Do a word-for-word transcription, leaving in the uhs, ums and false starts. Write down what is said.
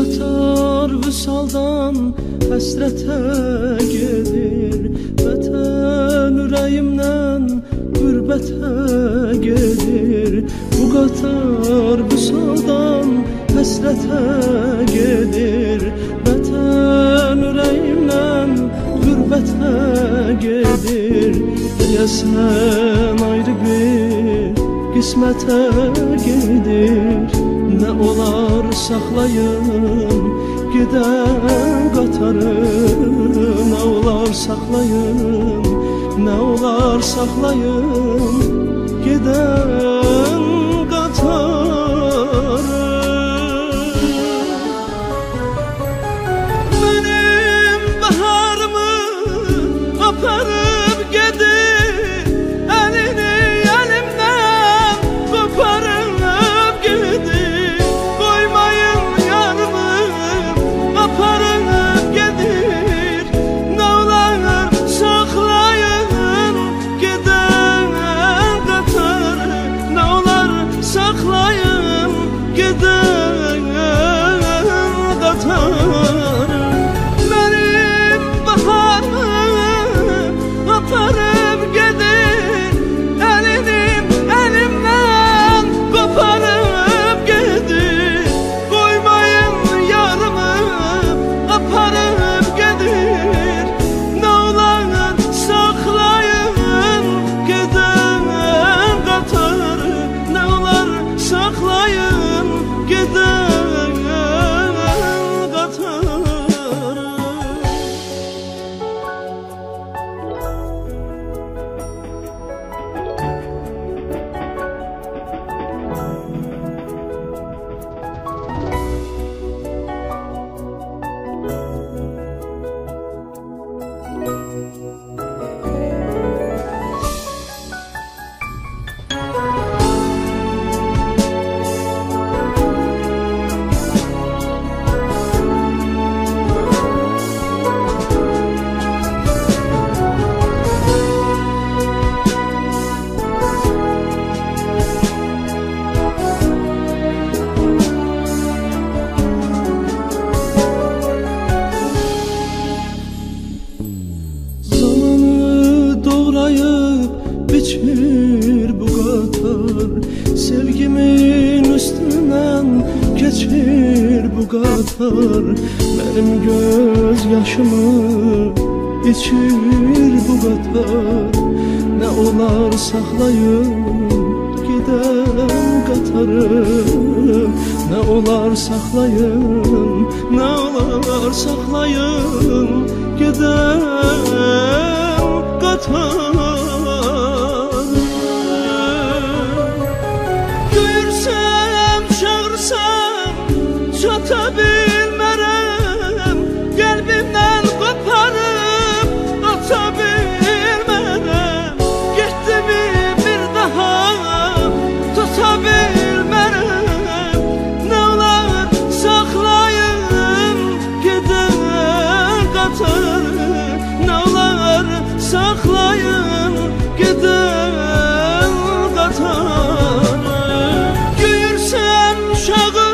qatar vüsaldan həsrətə gedir. Vətən ürəyimdən qürbətə gedir. Bu qatar vüsaldan həsrətə gedir. Vətən ürəyimdən qürbətə gedir. Deyəsən ayrı bir qismətə gedir. Nə olar saxlayın gedən qatarı, nə olar saxlayın, nə olar saxlayın gedən qatarı. Mənim baharımı aparıb gedir, əlini əlimdən qoparıb gedir. Qoymayın yarımı aparıb gedir, nə olar saxlayın gedən qatarı, nə olar saxlayın gedən qatarı. Mənim baharımı aparıb gedir, əlinim əlimdən qoparıb gedir. Qoymayın yarımı aparıb gedir, nə olar saxlayın gedən qatarı, nə olar saxlayın gedən qatarı. Biçir bu qatar, sevgimin üstündən keçir bu qatar. Mənim göz yaşımı içir bu qatar, nə olar saxlayın gedən qatarı, nə olar saxlayın, nə olar saxlayın gedən qatarı. Çata bilmərəm, qəlbimdən qoparıb ata bilmərəm. Getdimi bir daha tuta bilmərəm, nə olar saxlayın gedən qatarı, nə olar saxlayın gedən qatarı. Göyürsəm uşağı